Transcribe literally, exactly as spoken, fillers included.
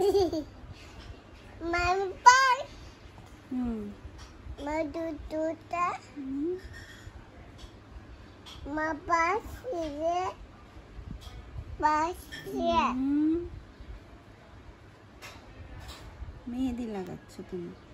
Mampal. Hmm. Maduduta. Hmm. Mapasire. Pasire. Hmm. মেহেদি লাগাচ্ছ তুমি।